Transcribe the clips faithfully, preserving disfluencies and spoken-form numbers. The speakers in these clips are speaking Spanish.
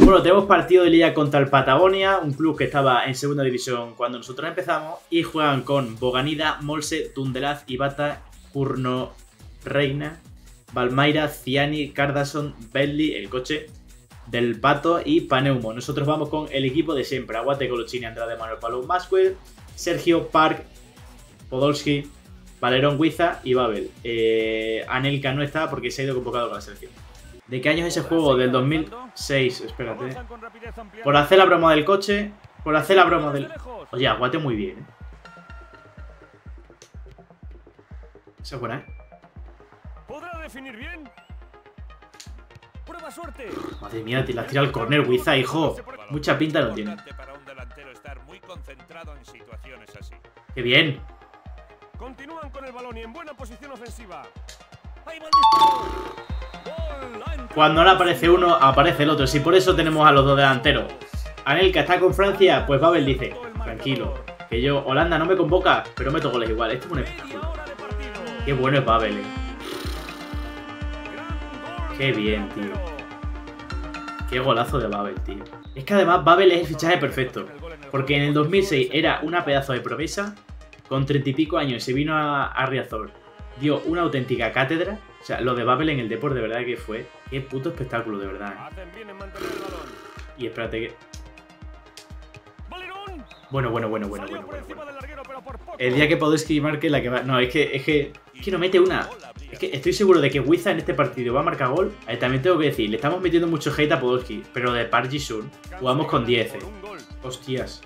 Bueno, tenemos partido de liga contra el Patagonia, un club que estaba en segunda división cuando nosotros empezamos. Y juegan con Boganida, Molse, Tundelaz, Ibata, Curno, Reina, Valmaira, Ciani, Cardason, Bentley, el coche del Pato y Paneumo. Nosotros vamos con el equipo de siempre. Aguate, Colochini, Andrade, Manuel Pablo, Maxwell, Sergio, Park, Podolski, Valerón, Huiza y Babel. Eh, Anelka no está porque se ha ido convocado con la selección. ¿De qué año es ese juego? Del dos mil seis, espérate. Por hacer la broma del coche. Por hacer la broma del... Oye, Aguate muy bien, ¿eh? Esa es buena, ¿eh? ¿Podrá definir bien? Prueba suerte. Madre mía, te la tira al córner, Huiza, hijo. Mucha pinta no tiene. ¡Qué bien! Continúan con el balón y en buena posición ofensiva. ¡Ahí va el disparo! Cuando no aparece uno, aparece el otro. Si por eso tenemos a los dos delanteros. Anelka está con Francia, pues Babel dice: tranquilo, que yo, Holanda no me convoca, pero meto goles igual. Este es un espectáculo. Qué bueno es Babel, eh. Qué bien, tío. Qué golazo de Babel, tío. Es que además Babel es el fichaje perfecto. Porque en el dos mil seis era una pedazo de promesa. Con treinta y pico años se vino a, a Riazor. Dio una auténtica cátedra. O sea, lo de Babel en el Depor de verdad que fue. Qué puto espectáculo, de verdad, ¿eh? Y espérate que... Bueno, bueno, bueno, bueno, bueno, bueno, bueno. El día que Podolski marque la que va... No, es que, es que... Es que no mete una. Es que estoy seguro de que Huiza en este partido va a marcar gol. Eh, también tengo que decir, le estamos metiendo mucho hate a Podolski. Pero de Park Ji-sung jugamos con diez, eh. Hostias.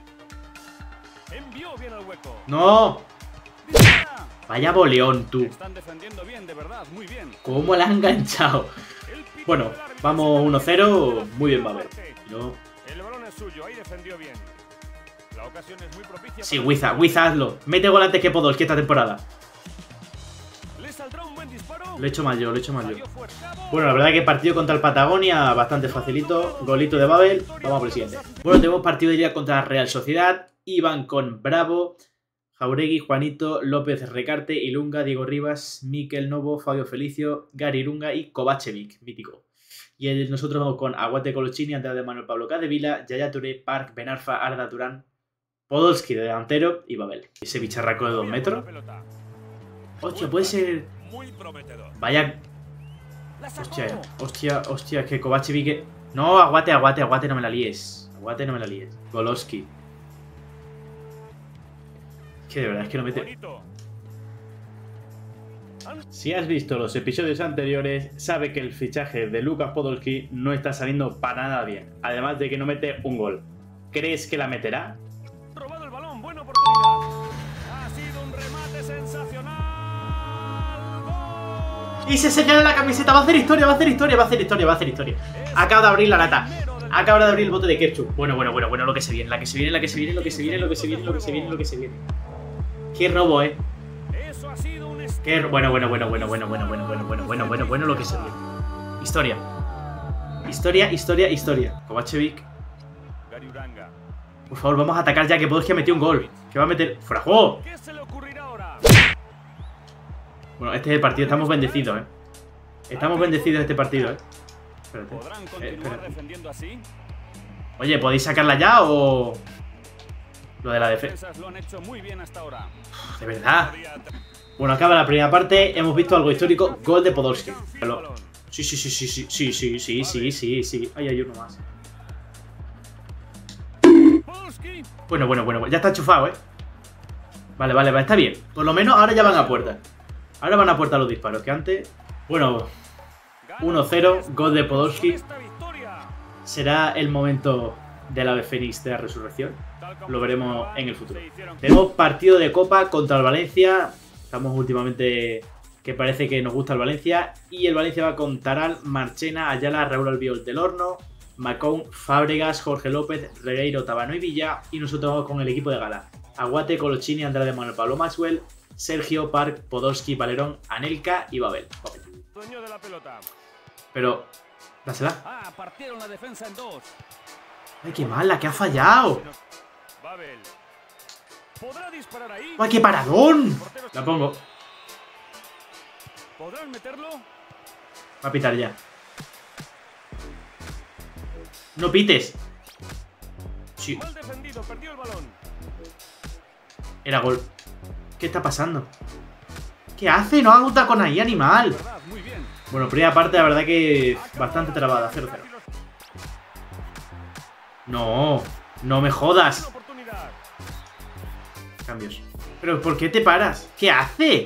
¡No! Vaya boleón, tú. ¿Cómo la han enganchado? Bueno, vamos uno cero. Muy bien, Babel. No. Sí, Huiza, Huiza, hazlo. Mete gol antes que Podolski esta temporada. Lo he hecho mal yo, lo he hecho mal yo. Bueno, la verdad que partido contra el Patagonia bastante facilito. Golito de Babel. Vamos por el siguiente. Bueno, tenemos partido de día contra la Real Sociedad. Iban con Bravo, Jauregui, Juanito, López Recarte, Ilunga, Diego Rivas, Miquel Novo, Fabio Felicio, Gary Irunga y Kovacevic, mítico. Y el, nosotros vamos con Aguate, Colochini, Andrade, Manuel Pablo, Cadevila, Yaya Touré, Park, Benarfa, Arda Turán, Podolski de delantero y Babel. Ese bicharraco de dos metros. Hostia, puede ser... Vaya... Hostia, hostia, hostia, es que Kovacevic... No, Aguate, Aguate, Aguate, no me la líes. Aguate, no me la líes. Golowski. Que de verdad es que no mete... Si has visto los episodios anteriores, sabe que el fichaje de Lukas Podolski no está saliendo para nada bien. Además de que no mete un gol. ¿Crees que la meterá? Robado el balón, buena oportunidad. Ha sido un remate sensacional. ¡Gol! Y se señala la camiseta. Va a hacer historia, va a hacer historia, va a hacer historia, va a hacer historia. Acaba de abrir la lata. Acaba de abrir el bote de ketchup. Bueno, bueno, bueno, bueno, lo que se viene, la que se viene, la que se viene, lo que se viene, lo que se viene, lo que se viene, lo que se viene. Qué robo, eh. Qué bueno, bueno, bueno, bueno, bueno, bueno, bueno, bueno, bueno, bueno, bueno, bueno, lo que se viene. Historia. Historia, historia, historia. Kovacevic. Por favor, vamos a atacar ya, que Podolski ha metido un gol. Que va a meter... ¡Fuera de juego! Bueno, este es el partido, estamos bendecidos, eh. Estamos bendecidos este partido, eh. Espérate. Eh, espérate. Oye, ¿podéis sacarla ya o...? Lo de la defensa. De verdad. Bueno, acaba la primera parte. Hemos visto algo histórico. Gol de Podolski. Sí, sí, sí, sí, sí, sí, sí, sí, sí, sí, sí. Ahí hay uno más. Bueno, bueno, bueno. Ya está enchufado, eh. Vale, vale, vale. Está bien. Por lo menos ahora ya van a puerta. Ahora van a puerta los disparos. Que antes... Bueno. uno cero. Gol de Podolski. Será el momento del ave fénix de la resurrección. Lo veremos en el futuro. Tenemos partido de Copa contra el Valencia. Estamos últimamente que parece que nos gusta el Valencia. Y el Valencia va con Taral, Marchena, Ayala, Raúl Albiol del Horno, Macón, Fábregas, Jorge López, Regueiro, Tabano y Villa. Y nosotros vamos con el equipo de gala. Aguate, Colochini, Andrade, Manuel Pablo, Maxwell, Sergio, Park, Podolski, Valerón, Anelka y Babel. Babel. Pero... dásela. Ah, partieron la defensa en dos. ¡Ay, qué mal! ¡La que ha fallado! Babel. ¿Podrá disparar ahí? ¡Ay, qué paradón! La pongo. ¿Podrán meterlo? Va a pitar ya. No pites. Sí. Mal defendido, perdió el balón. Era gol. ¿Qué está pasando? ¿Qué hace? No haga un tacón ahí, animal. Verdad, muy bien. Bueno, primera parte, la verdad que bastante trabada. cero cero. No, no me jodas. Una oportunidad. Cambios. ¿Pero por qué te paras? ¿Qué hace?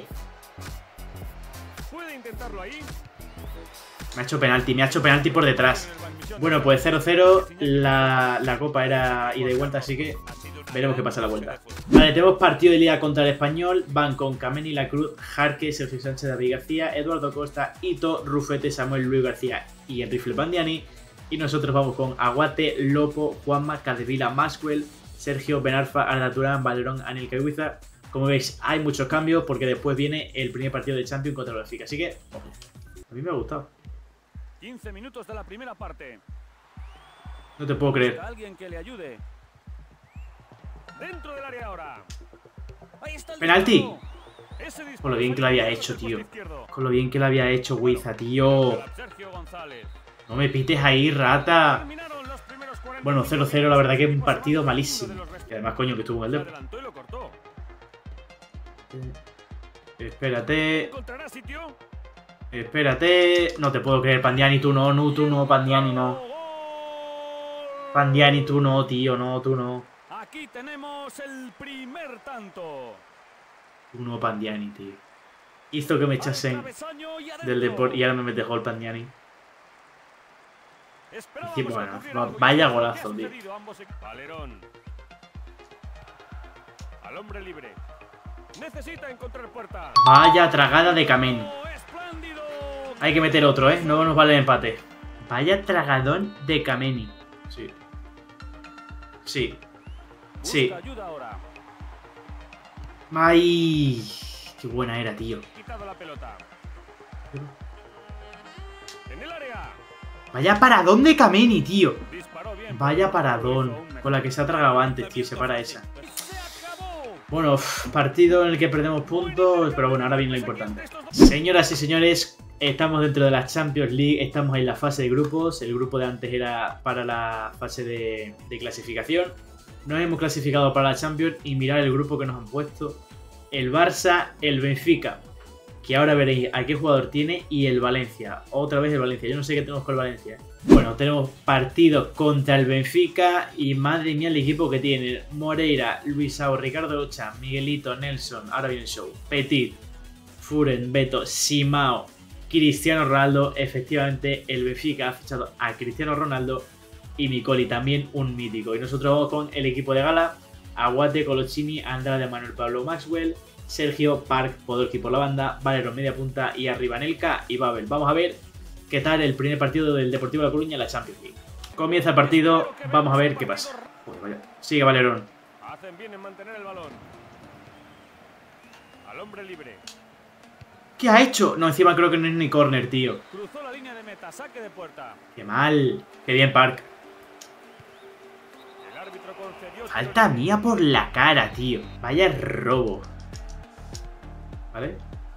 Puede intentarlo ahí. Me ha hecho penalti, me ha hecho penalti por detrás. Bueno, pues cero cero. La, la copa era ida y vuelta, así que veremos qué pasa a la vuelta. Vale, tenemos partido de liga contra el Español. Van con Kameni, La Cruz, Jarque, Sergio Sánchez, David García, Eduardo Costa, Ito, Rufete, Samuel, Luis García y Enrique Pandiani. Y nosotros vamos con Aguate, Lopo, Juanma, Cadevila, Maxwell, Sergio, Benarfa, Arda Turán, Valerón, Anil Caiguiza. Como veis, hay muchos cambios porque después viene el primer partido de Champions contra el Benfica. Así que, ojo, a mí me ha gustado. quince minutos de la primera parte. No te puedo creer. Alguien que le ayude. Dentro del área ahora. Ahí está el ¡Penalti! disparo. Ese disparo Con lo bien que lo había fue hecho, por tío. izquierdo. Con lo bien que lo había hecho Guiza, tío. Sergio González. No me pites ahí, rata. Terminaron los primeros cuarenta Bueno, cero cero, la verdad que es un partido malísimo. Uno de los Y además, coño, que estuvo en Se el Depor. adelantó y lo cortó. Espérate. ¿Encontrará sitio? Espérate. No te puedo creer, Pandiani, tú no, no, tú no, Pandiani no. ¡Gol! Pandiani, tú no, tío, no, tú no. Aquí tenemos el primer tanto. Tú no, Pandiani, tío. Hizo que me echasen Travesaño y del adentro. Depor y ahora me mete gol Pandiani. Esperábamos Y que bueno, ocurriera va- algo. vaya ¿Qué ha golazo, tío. sucedido? Ambos equ- Valerón. Al hombre libre. Necesita encontrar puerta. Vaya tragada de Kameni. ¡Oh, espléndido! Hay que meter otro, ¿eh? No nos vale el empate. Vaya tragadón de Kameni. Sí. Sí. Sí. Busca ayuda ahora. ¡Ay! Qué buena era, tío. Quitado la pelota. En el área. Vaya paradón de Kameni, tío. Disparó bien. Vaya paradón. Con la que se ha tragado antes, tío. Se para esa. Se acabó. Bueno, uf, partido en el que perdemos puntos, pero bueno, ahora viene lo importante. Señoras y señores, estamos dentro de la Champions League, estamos en la fase de grupos. El grupo de antes era para la fase de, de clasificación. Nos hemos clasificado para la Champions y mirad el grupo que nos han puesto. El Barça, el Benfica, que ahora veréis a qué jugador tiene, y el Valencia. Otra vez el Valencia, yo no sé qué tenemos con el Valencia. Bueno, tenemos partido contra el Benfica y madre mía el equipo que tiene. Moreira, Luisao, Ricardo Ocha, Miguelito, Nelson, ahora viene el show. Petit, Furen, Beto, Simao, Cristiano Ronaldo. Efectivamente, el Benfica ha fichado a Cristiano Ronaldo y Micoli, también un mítico. Y nosotros vamos con el equipo de gala. Aguate, Colochini, Andrade, Manuel Pablo, Maxwell, Sergio, Park, Podolski por la banda, Valero media punta y arriba Nelka y Babel. Vamos a ver qué tal el primer partido del Deportivo de La Coruña en la Champions League. Comienza el partido, vamos a ver qué pasa. Joder, vaya. Sigue Valerón. Hacen bien en mantener el balón. Al hombre libre. ¿Qué ha hecho? No, encima creo que no es ni córner, tío. Cruzó la línea de meta, saque de puerta. Qué mal. Qué bien, Park. El árbitro concedió. Falta mía por la cara, tío. Vaya robo. ¿Vale?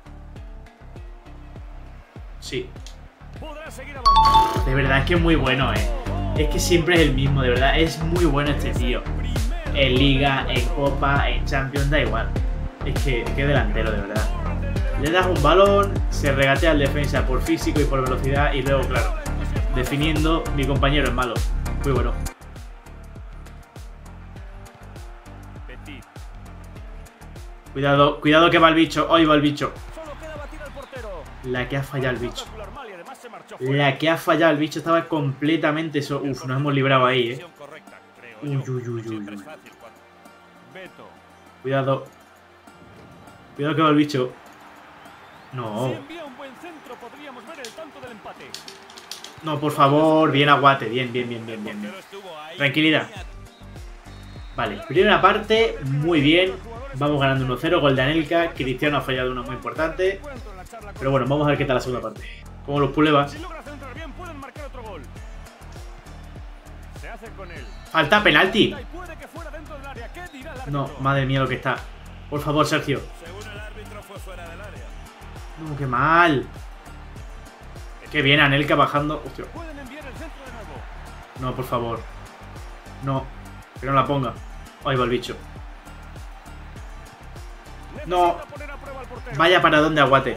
Sí. Podrá seguir avanzando. De verdad es que es muy bueno, eh. Es que siempre es el mismo, de verdad. Es muy bueno este tío. En Liga, en Copa, en Champions, da igual. Es que, es que delantero, de verdad. Le das un balón, se regatea al defensa por físico y por velocidad y luego, claro, definiendo, mi compañero es malo. Muy bueno. Petit. Cuidado, cuidado que va el bicho. Hoy va el bicho. Solo queda batir al portero. La que ha fallado el bicho. Normal y además se marchó fuera. La que ha fallado el bicho estaba completamente... So Uf, nos hemos librado ahí, eh. Correcta, creo Uy, yo. uy, uy, uy, Siempre uy. es fácil cuando- Beto. Cuidado. Cuidado que va el bicho. Si No. envía un buen centro podríamos ver el tanto del empate. No, por favor. Bien, Aguate. Bien, bien, bien, bien, bien. Tranquilidad. Vale, primera parte, muy bien. Vamos ganando uno cero, gol de Anelka. Cristiano ha fallado uno muy importante. Encuentro en la charla con- Pero bueno, vamos a ver qué tal la segunda parte. Como los pulevas. Si logra centrar bien pueden marcar otro gol. Se hace con él. Falta penalti. Y puede que fuera dentro del área. ¿Qué dirá el No, árbitro? madre mía lo que está. Por favor, Sergio. Según el árbitro fue fuera del área. No, qué mal. Qué bien, Anelka bajando. Hostia. Pueden enviar el centro de nuevo. No, por favor. No. Que no la ponga. Ahí va el bicho. No. Vaya para donde aguate.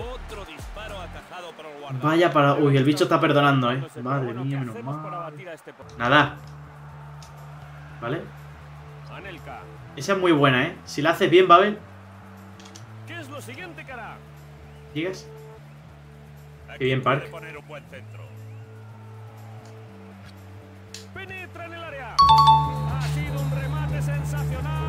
Vaya para... Uy, el bicho está perdonando, eh. Madre mía, menos mal. Nada. ¿Vale? Esa es muy buena, eh. Si la haces bien, Babel. ¿Llegas? Qué bien, Park. Penetra en el área. Ha sido un remate sensacional.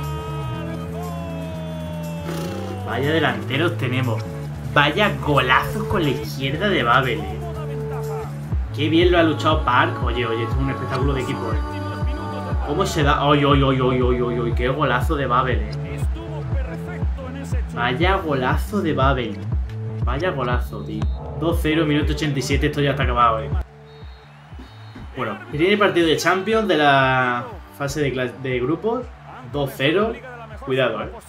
Vaya delanteros tenemos. Vaya golazos con la izquierda de Babel, eh. Qué bien lo ha luchado Park. Oye, oye, esto es un espectáculo de equipo, eh. ¿Cómo se da? ¡Ay, ay, ay, ay, ay, ay, ay! ¡Qué golazo de Babel, eh! Vaya golazo de Babel. Vaya golazo, tío. dos cero, minuto ochenta y siete, esto ya está acabado, eh. Bueno, primer partido de Champions de la fase de, de grupos. dos cero. Cuidado, eh.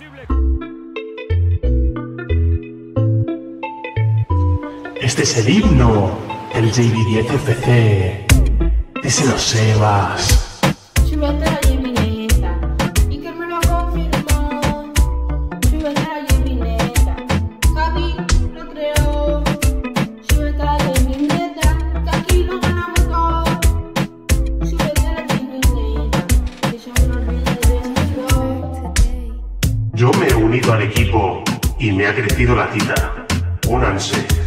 Este es el himno del J B diez F C. Díselo, Sebas. Súbete a la Jimineta, y que me lo confirmó. Súbete a la Jimineta, Javi lo creó. Súbete a la Jimineta, que aquí lo ganamos todo. Súbete a la Jimineta, que ya no olvides de mí. Yo me he unido al equipo y me ha crecido la tita. Únanse.